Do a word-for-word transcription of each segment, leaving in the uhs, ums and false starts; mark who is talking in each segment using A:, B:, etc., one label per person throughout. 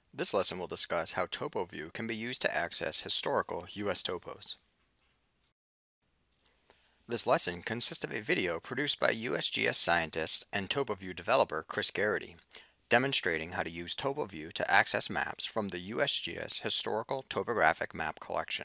A: This lesson will discuss how TopoView can be used to access historical U S topos. This lesson consists of a video produced by U S G S scientist and TopoView developer Chris Garrity, demonstrating how to use TopoView to access maps from the U S G S Historical Topographic Map collection.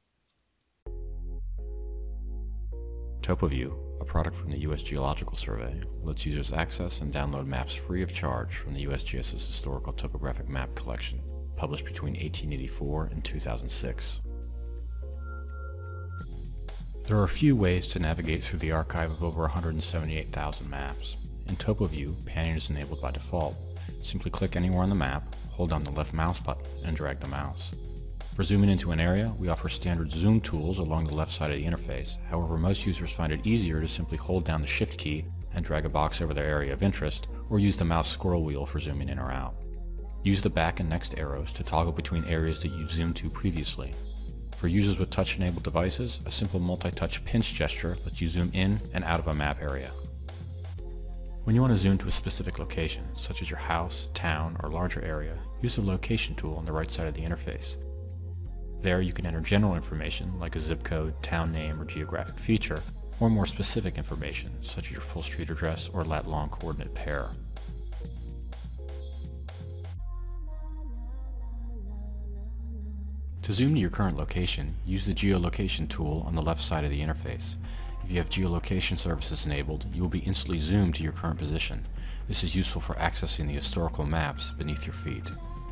B: TopoView, a product from the U S Geological Survey, lets users access and download maps free of charge from the USGS's Historical Topographic Map collection, published between eighteen eighty-four and two thousand six. There are a few ways to navigate through the archive of over one hundred seventy-eight thousand maps. In TopoView, panning is enabled by default. Simply click anywhere on the map, hold down the left mouse button, and drag the mouse. For zooming into an area, we offer standard zoom tools along the left side of the interface. However, most users find it easier to simply hold down the Shift key and drag a box over their area of interest, or use the mouse scroll wheel for zooming in or out. Use the back and next arrows to toggle between areas that you've zoomed to previously. For users with touch-enabled devices, a simple multi-touch pinch gesture lets you zoom in and out of a map area. When you want to zoom to a specific location, such as your house, town, or larger area, use the location tool on the right side of the interface. There you can enter general information like a zip code, town name, or geographic feature, or more specific information such as your full street address or lat-long coordinate pair. To zoom to your current location, use the geolocation tool on the left side of the interface. If you have geolocation services enabled, you will be instantly zoomed to your current position. This is useful for accessing the historical maps beneath your feet.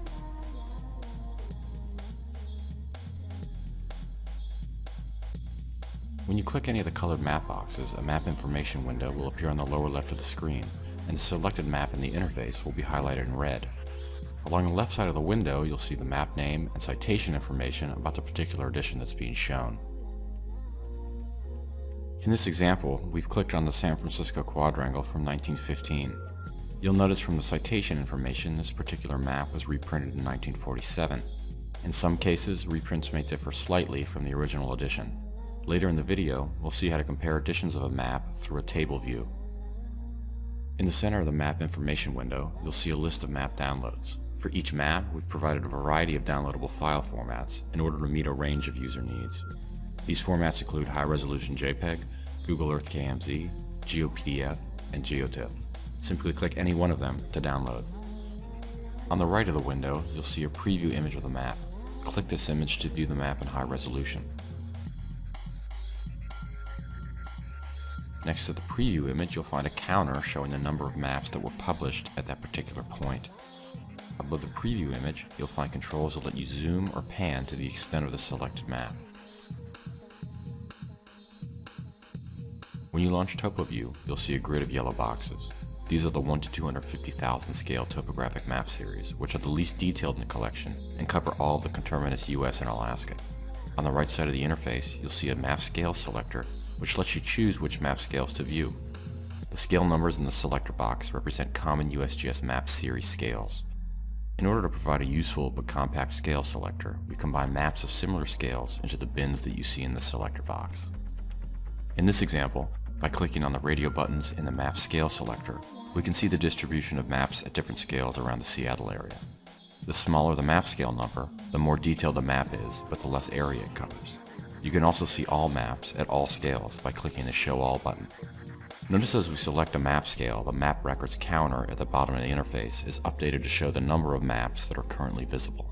B: When you click any of the colored map boxes, a map information window will appear on the lower left of the screen, and the selected map in the interface will be highlighted in red. Along the left side of the window, you'll see the map name and citation information about the particular edition that's being shown. In this example, we've clicked on the San Francisco quadrangle from nineteen fifteen. You'll notice from the citation information this particular map was reprinted in nineteen forty-seven. In some cases, reprints may differ slightly from the original edition. Later in the video, we'll see how to compare editions of a map through a table view. In the center of the map information window, you'll see a list of map downloads. For each map, we've provided a variety of downloadable file formats in order to meet a range of user needs. These formats include high-resolution JPEG, Google Earth K M Z, GeoPDF, and GeoTIFF. Simply click any one of them to download. On the right of the window, you'll see a preview image of the map. Click this image to view the map in high resolution. Next to the preview image, you'll find a counter showing the number of maps that were published at that particular point. Above the preview image, you'll find controls that let you zoom or pan to the extent of the selected map. When you launch TopoView, you'll see a grid of yellow boxes. These are the one to two hundred fifty thousand scale topographic map series, which are the least detailed in the collection and cover all of the conterminous U S and Alaska. On the right side of the interface, you'll see a map scale selector, which lets you choose which map scales to view. The scale numbers in the selector box represent common U S G S map series scales. In order to provide a useful but compact scale selector, we combine maps of similar scales into the bins that you see in the selector box. In this example, by clicking on the radio buttons in the map scale selector, we can see the distribution of maps at different scales around the Seattle area. The smaller the map scale number, the more detailed the map is, but the less area it covers. You can also see all maps at all scales by clicking the Show All button. Notice as we select a map scale, the map records counter at the bottom of the interface is updated to show the number of maps that are currently visible.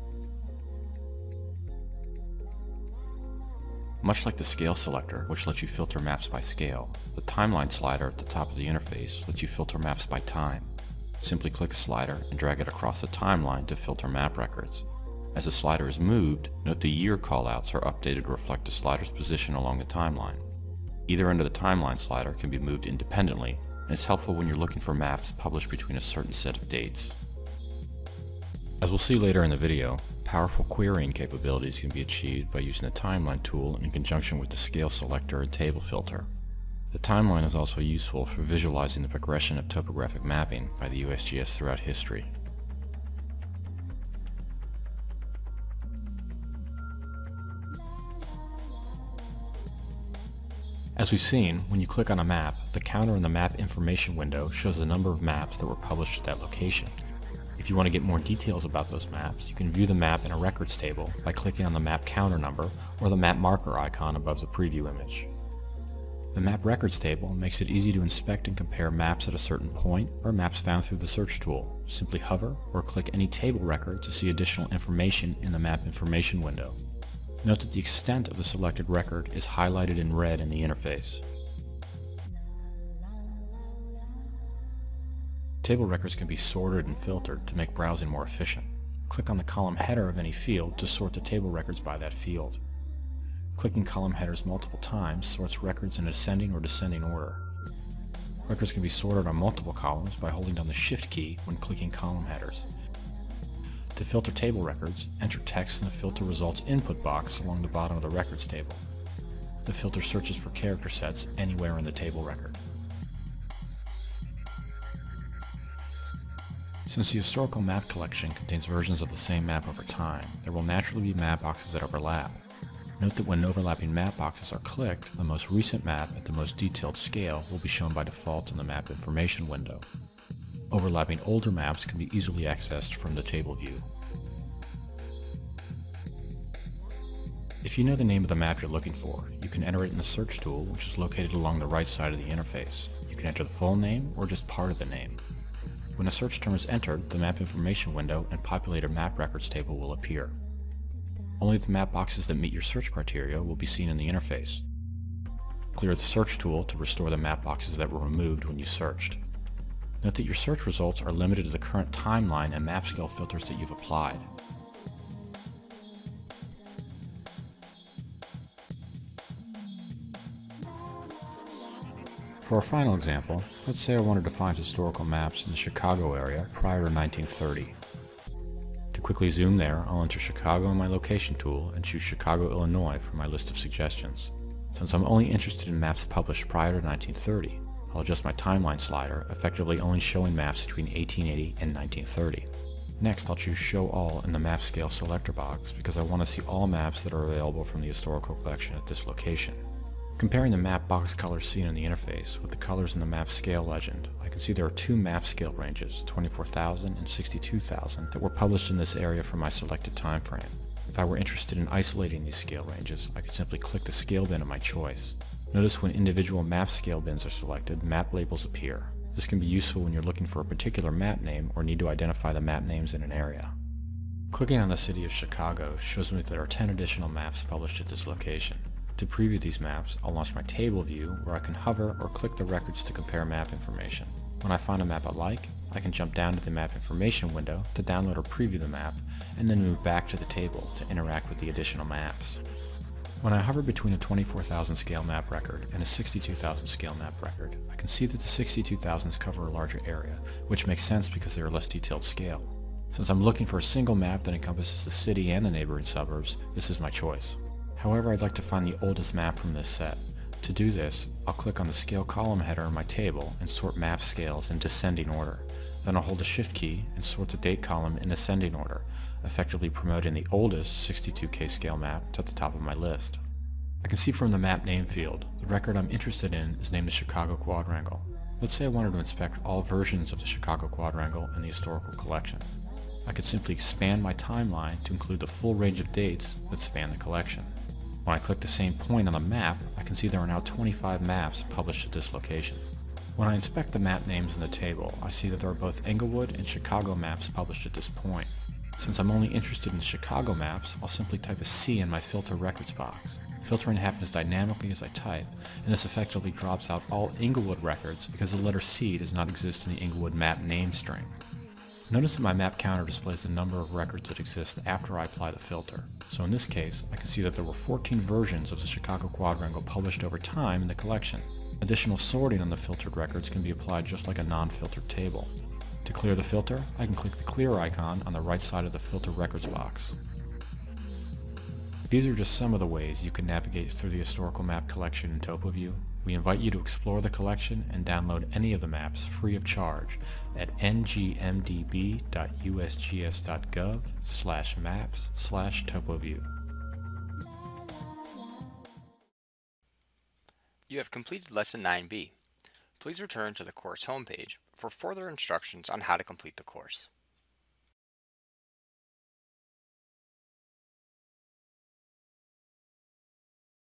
B: Much like the scale selector, which lets you filter maps by scale, the timeline slider at the top of the interface lets you filter maps by time. Simply click a slider and drag it across the timeline to filter map records. As the slider is moved, note the year callouts are updated to reflect the slider's position along the timeline. Either end of the timeline slider can be moved independently, and is helpful when you're looking for maps published between a certain set of dates. As we'll see later in the video, powerful querying capabilities can be achieved by using the timeline tool in conjunction with the scale selector and table filter. The timeline is also useful for visualizing the progression of topographic mapping by the U S G S throughout history. As we've seen, when you click on a map, the counter in the map information window shows the number of maps that were published at that location. If you want to get more details about those maps, you can view the map in a records table by clicking on the map counter number or the map marker icon above the preview image. The map records table makes it easy to inspect and compare maps at a certain point or maps found through the search tool. Simply hover or click any table record to see additional information in the map information window. Note that the extent of the selected record is highlighted in red in the interface. Table records can be sorted and filtered to make browsing more efficient. Click on the column header of any field to sort the table records by that field. Clicking column headers multiple times sorts records in ascending or descending order. Records can be sorted on multiple columns by holding down the Shift key when clicking column headers. To filter table records, enter text in the filter results input box along the bottom of the records table. The filter searches for character sets anywhere in the table record. Since the historical map collection contains versions of the same map over time, there will naturally be map boxes that overlap. Note that when overlapping map boxes are clicked, the most recent map at the most detailed scale will be shown by default in the map information window. Overlapping older maps can be easily accessed from the table view. If you know the name of the map you're looking for, you can enter it in the search tool, which is located along the right side of the interface. You can enter the full name or just part of the name. When a search term is entered, the map information window and populated map records table will appear. Only the map boxes that meet your search criteria will be seen in the interface. Clear the search tool to restore the map boxes that were removed when you searched. Note that your search results are limited to the current timeline and map scale filters that you've applied. For our final example, let's say I wanted to find historical maps in the Chicago area prior to nineteen thirty. To quickly zoom there, I'll enter Chicago in my location tool and choose Chicago, Illinois for my list of suggestions. Since I'm only interested in maps published prior to nineteen thirty, I'll adjust my timeline slider, effectively only showing maps between eighteen eighty and nineteen thirty. Next, I'll choose Show All in the Map Scale selector box because I want to see all maps that are available from the historical collection at this location. Comparing the map box colors seen in the interface with the colors in the map scale legend, I can see there are two map scale ranges, twenty-four thousand and sixty-two thousand, that were published in this area for my selected time frame. If I were interested in isolating these scale ranges, I could simply click the scale bin of my choice. Notice when individual map scale bins are selected, map labels appear. This can be useful when you're looking for a particular map name or need to identify the map names in an area. Clicking on the city of Chicago shows me that there are ten additional maps published at this location. To preview these maps, I'll launch my table view where I can hover or click the records to compare map information. When I find a map I like, I can jump down to the map information window to download or preview the map, and then move back to the table to interact with the additional maps. When I hover between a twenty-four thousand scale map record and a sixty-two thousand scale map record, I can see that the sixty-two thousands cover a larger area, which makes sense because they are less detailed scale. Since I'm looking for a single map that encompasses the city and the neighboring suburbs, this is my choice. However, I'd like to find the oldest map from this set. To do this, I'll click on the scale column header in my table and sort map scales in descending order. Then I'll hold the Shift key and sort the date column in ascending order, effectively promoting the oldest sixty-two K scale map to the top of my list. I can see from the map name field, the record I'm interested in is named the Chicago Quadrangle. Let's say I wanted to inspect all versions of the Chicago Quadrangle in the historical collection. I could simply expand my timeline to include the full range of dates that span the collection. When I click the same point on the map, I can see there are now twenty-five maps published at this location. When I inspect the map names in the table, I see that there are both Englewood and Chicago maps published at this point. Since I'm only interested in the Chicago maps, I'll simply type a C in my filter records box. Filtering happens dynamically as I type, and this effectively drops out all Englewood records because the letter C does not exist in the Englewood map name string. Notice that my map counter displays the number of records that exist after I apply the filter. So in this case, I can see that there were fourteen versions of the Chicago Quadrangle published over time in the collection. Additional sorting on the filtered records can be applied just like a non-filtered table. To clear the filter, I can click the clear icon on the right side of the filter records box. These are just some of the ways you can navigate through the historical map collection in TopoView. We invite you to explore the collection and download any of the maps free of charge at n g m d b dot u s g s dot gov slash maps slash topoview.
A: You have completed Lesson nine B. Please return to the course homepage for further instructions on how to complete the course.